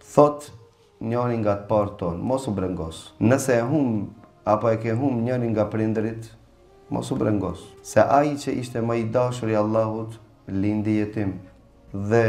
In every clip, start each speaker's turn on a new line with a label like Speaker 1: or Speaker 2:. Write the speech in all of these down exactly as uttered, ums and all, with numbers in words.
Speaker 1: Thot njëri nga të parë tonë, mos u brengos. Nëse e hum apo e ke hum njëri nga prindërit, mos u brengos. Se ai që ishte më i dashur i Allahut, lindi jetim dhe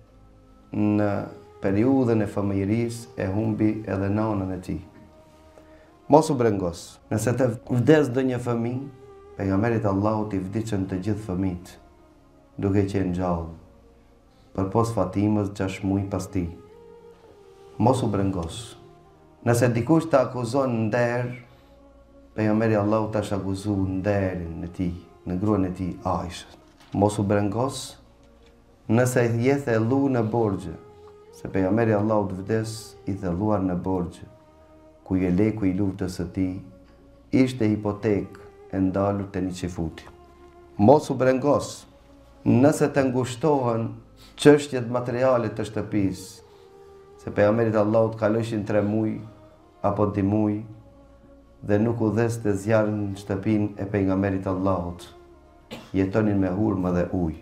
Speaker 1: në periudhën e fëmijërisë e humbi edhe nanën e tij. Mos u brengos. Nëse të vdes ndonjë fëmijë, pejgamberit Allahut i vdiqën të gjithë fëmijët, duke qenë gjallë, përpos Fatimës gjashtë muaj pas tij. Mos u brengos. Nëse dikush të akuzon nder, pejgamberi Allahut tash akuzu nderin e tij, në gruan e tij Aishën. Mos u brengos. Nëse je thellu në borxhe, se pejgamberi Allahut vdes i thelluar në borxhe, ku je leku i luftës së tij, ishte hipotekë e ndalur te një qifuti. Mos u brengos. Nëse të ngushtohen çështjet materiale të shtëpisë, se pejgamberit Allahut kalojshin tre muaj apo di muaj dhe nuk u dheste zjarr në shtëpinë e pejgamberit Allahut. Jetonin me hurmë dhe ujë.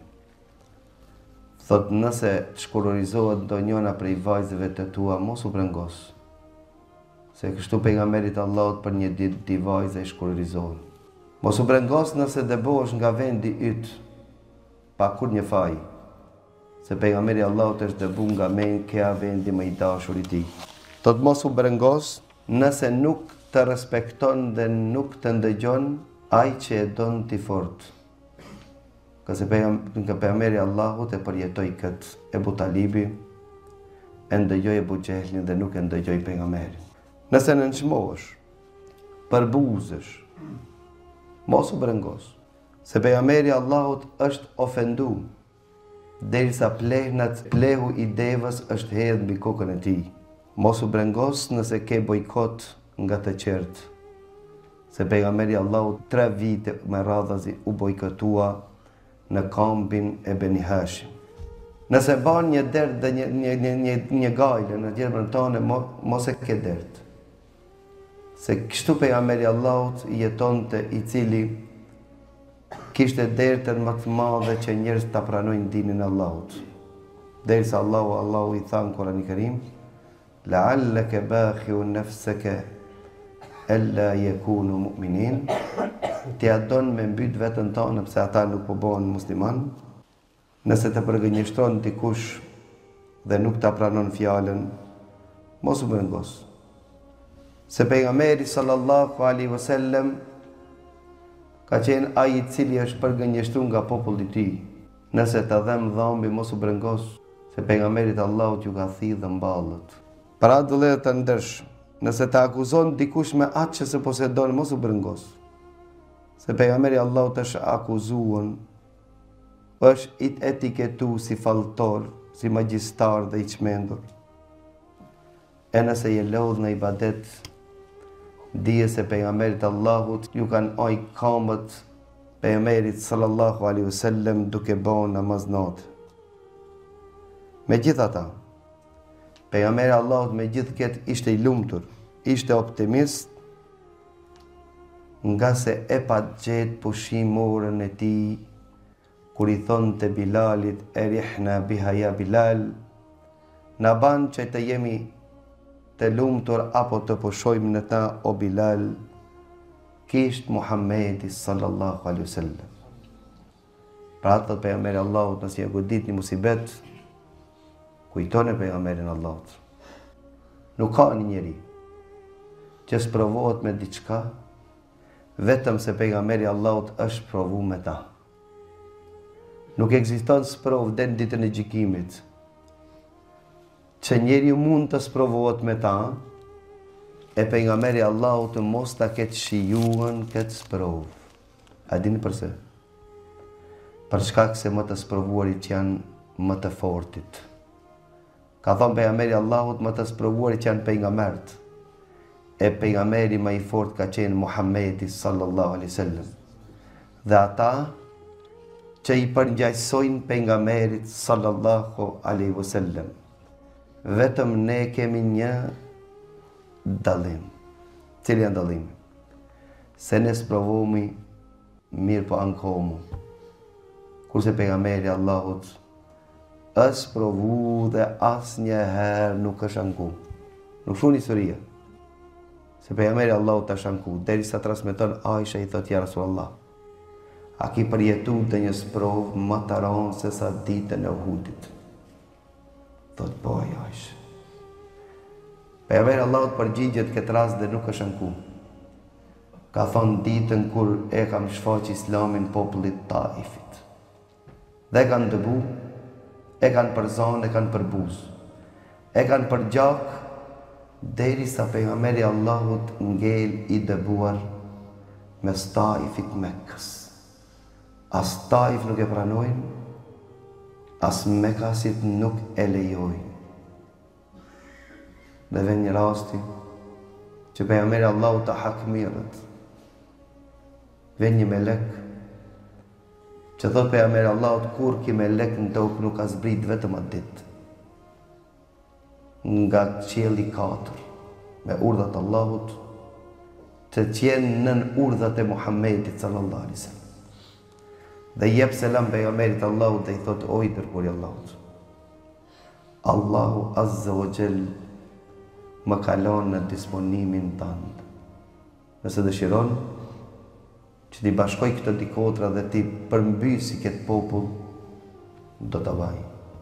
Speaker 1: Thot nëse të shkurorizohet ndonjëna prej vajzave të tua, mos u brengos. Se kështu pejgamberit Allahut për një ditë di vajza i shkurorizohen. Mos u brengos nëse dëbohesh nga vendi yt pa kur një faj. Se pejgamberi Allahut është dëbu nga Mekka, vendi më i dashur i tij. Thot mos u brengos nëse nuk të respekton dhe nuk të ndëgjon ai që e don ti fort. Këse pejgamberi Allahut e përjetoi këtë Ebu Talibi, e ndëgjoi Ebu Xehlin dhe nuk e ndëgjoi pejgamberin. Nëse nënçmohesh, përbuzësh, mos u brengos. Se pejgamberi Allahut është ofendu, derisa plehnat plehu i devës është hedhur mbi kokën e tij. Mos u brengos nëse ke bojkot nga të qertë. Se pejgamberi Allahut tre vite me radhazi u bojkotua në kambin e Beni Hashim. Nëse ban një dert dhe një, një, një, një, një gajle në gjelbërën tonë, mos e ke dert. Se kështu pejgamberi Allahut jetonte, i cili kishte dertën më të madhe që njerëz ta pranojnë dinin e Allahut. Derisa Allahu Allahu i tha në Kur'anin e Kerim, la'allaka bakhi'un nafsaka alla yakunu mu'minin. Ti adon me mbyt vetën tonë pse ata nuk po bëhen musliman. Nëse të përgënjeshtron dikush dhe nuk ta pranon fjalën, mos u brengos. Se pejgamberi sallallahu alaihi wasallam ka qenë ai i cili është përgënjeshtruar nga populli i tij. Nëse të dhem dhambi, mos u brengos, se pejgamberit Allahut ju ka thithë mballët. Para dëllet të ndërsh, nëse të akuzon dikush me atë që se posedon, mos u brengos. Se pejgamberi Allahut është akuzuar, është i etiketu si falltor, si magjistar dhe i çmendur. E nëse je lodh në ibadet, dije se pejgamberit Allahut ju kanë oj kamët pejgamberit sallallahu alaihi wasallam duke bën namaz natë. Megjithatë, pejgamberi Allahut me gjithë këtë ishte i lumtur, ishte optimist, nga se e pa gjetë pushimorën e tij kur i thonë të Bilalit, erihna biha ja Bilal, na ban që të jemi të lumtur apo të pushojmë në ta, o Bilal, kisht Muhammedi sallallahu alaihi wasallam. Pra thot pejgamberi Allahut, nëse e godit një musibet, kujtoni pejgamberin Allahut. Nuk ka një njeri që sprovohet me diçka vetëm se pejgamberi Allahut është provu me ta. Nuk ekziston sprov deri në ditën e gjykimit që njeriu mund të sprovohet me ta, e pejgamberi Allahut të mos ta ketë shijuar këtë sprov. A dini pse? Për shkak se më të sprovuarit janë më të fortit. Ka thonë pejgamberi Allahut, më të sprovuarit janë pejgamberët. E pejgamberi më i fort ka qenë Muhammedi sallallahu alaihi wasallam. Dhe ata që i përngjajsojnë pejgamberit sallallahu alaihi wasallam, vetëm ne kemi një dallim. Cili janë dallimi? Se ne sprovohemi mirë po ankohemi. Kurse pejgamberi Allahut është provu dhe asë njëherë nuk është anku. Nuk shuni historia. Se pejgamberi Allahu të është anku. Deri sa transmeton Aisha i thot ja Rasulallah, a ki përjetu dhe një sprovë më të ronë se sa ditën e Uhudit? Thot po e Aisha. Pejgamberi Allahu të përgjigjet këtë rast dhe nuk është anku. Ka thonë ditën kur e kam shfaq islamin popullit Taifit. Dhe e kanë dëbu, e kanë për zonë, e kanë për buzë, e kanë për gjak, deri sa pejgamberi Allahut ngel i dëbuar mes Taifit Mekkës. As Taif nuk e pranojnë, as Mekkasit nuk e lejojnë. Dhe ven një rasti që pejgamberi Allahut të hakmirët, ven një melek që thot pejgamberi Allahut, kur ki melek në tokë nuk ka zbrit vetëm atë ditë nga qielli katër me urdhat Allahut të qenë nën urdhat e Muhammedit sallallahu alaihi wasallam. Dhe jep selam pejgamberit Allahut dhe i thot, o i dërguari i Allahut, Allahu azza wa jall më kalon në disponimin tënd. Nëse dëshiron që t'i bashkoj këtë dikotra dhe t'i përmbysi këtë popull, do t'a vaj.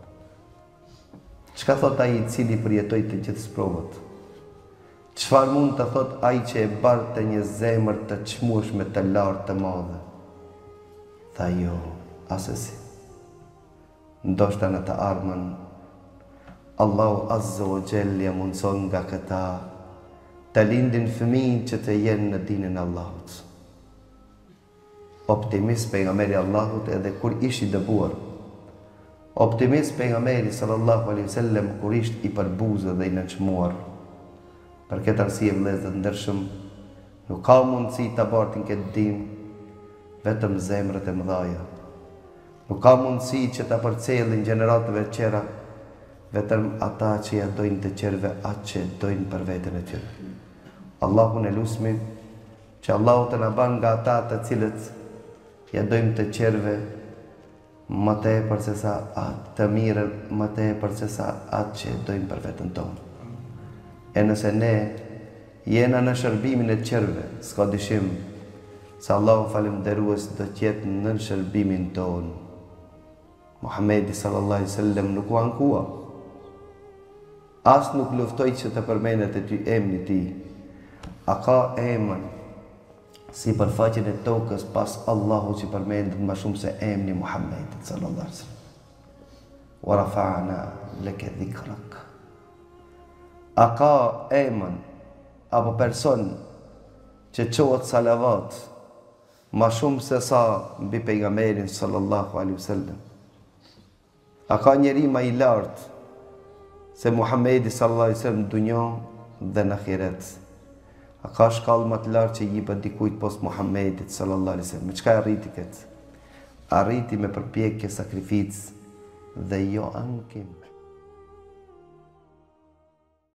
Speaker 1: Çka thot ai i cili përjetoi të gjithë sprovat? Çfarë mund të thot ai që e barte një zemër të çmueshme të lartë të madhe? Tha jo, asesi. Ndoshta në të ardhmen Allahu azza wa jalla mundson nga këta të lindin fëmijë që të jenë në dinën e Allahut. Optimist pejgamberi Allahut edhe kur ishi dëbuar. Optimist pejgamberi sallallahu alaihi wasallam kur ishte i përbuzë dhe i nënçmuar. Për këtë arsye vëllezër ndershëm, nuk ka mundësi ta bartin këtë dinë vetëm zemrat e mëdha. Nuk ka mundësi që ta përcjellin gjeneratëve të qera vetëm ata që ja dojnë të qerve atë që dojnë për veten e tyre. Allahun e lusmi që Allahu të na ban nga ata të cilët ja dojmë të qerve më tepër se sa atë të mirën, më tepër se sa atë që dojmë për veten tonë. E nëse ne jena në shërbimin e qerve, s'ka dyshim se Allahu falënderues do të jetë në shërbimin tonë. Muhamedi sallallahu alaihi wasallam nuk u ankua. As nuk luftoi që të përmendet e ty emri i tij. A ka emër si përfaqen e tokës pas Allahu që përmendet më shumë se emri Muhammedit sallallahu alaihi wasallam? Wa rafa'na laka dhikrak. A ka emër apo person që quhet salavat më shumë se sa mbi pejgamberin sallallahu alaihi wasallam? A ka njeri më i lartë se Muhammedi sallallahu alaihi wasallam në dunjë dhe në ahiret? A ka shkallë më të lartë që jipet dikujt poshtë Muhammedit sallallahu alaihi wasallam? Me çka arriti këtë? Arriti me përpjekje, sakrificë dhe jo ankim.